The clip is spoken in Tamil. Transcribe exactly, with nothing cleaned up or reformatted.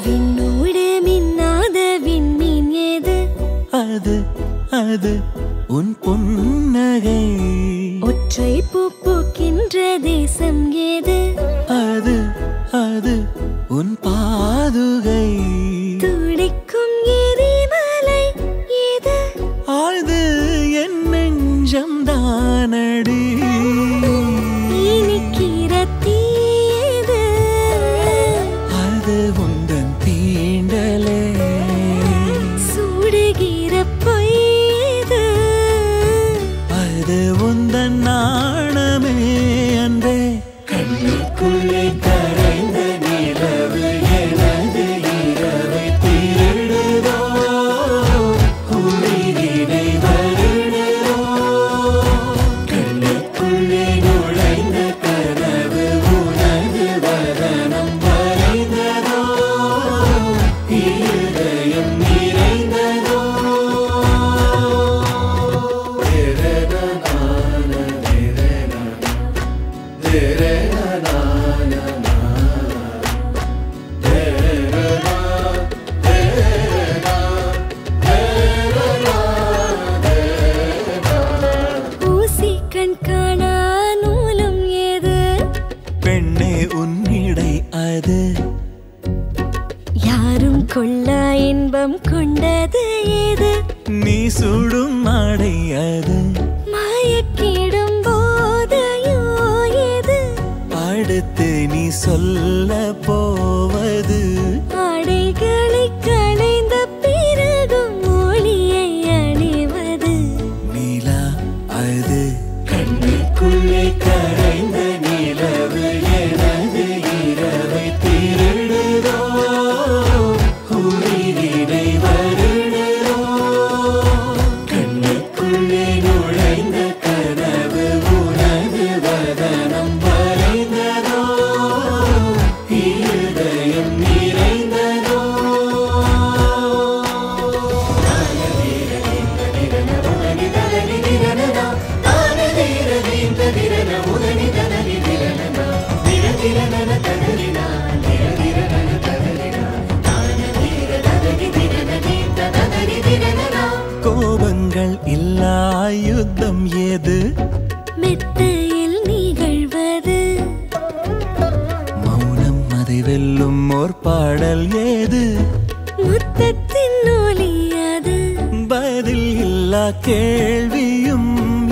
விண்ணோடு மின்னாத விண்மீன் ஏது? அது அது உன் புன்னகை. ஒற்றை பூ பூக்கின்ற தேசம் ஏது? அது அது உன் பாதுகை. துடிக்கும் எரிமலை ஏது? அது என் நெஞ்சம் தானடி. இனிக்கிற தீ ஏது? அது உந்தன் தீண்டலே. சுடுகிற பொய் ஏது? அது உந்தன் நாணமே அன்றே. கண்ணுக்குள்ளே கரைந்த நிலவு எனது இரவை திருடுதோ, உயிரினை வருடுதோ. கண்ணுக்குள்ளே நுழைந்த கனவு உனது வதனம் வரைந்ததோ, இருதயம் நிறைந்ததோ. ஊசி கண் காணா நூலும் ஏது? பெண்ணே உன்னிடை அது. யாரும் கொள்ளா இன்பம் கொண்டது ஏது? நீ சுடும் மாடை அது. மயக்கிடும் போதையோ ஏது? அடுத்து நீ சொல்ல போவது. ஆடைகளை களைந்த பிறகும் ஒளியை அணிவது. நிலா அது. கண்ணுக்குள்ளே கரைந்த நிலவு எனது இரவை திருடுதோ, உயிரினை வருடுதோ. கண்ணுக்குள்ளே நுழைந்த கனவு உனது வதனம் வரைந்ததோ, இருதயம் நிறைந்ததோ. கோபங்கள் இல்லா யுத்தம் ஏது? மெத்தையில் நிகழ்வது. மௌனம் அதை வெல்லும் ஓர் பாடல் ஏது? முத்தத்தின் ஒலி அது. பதில் இல்லா கேள்வியும்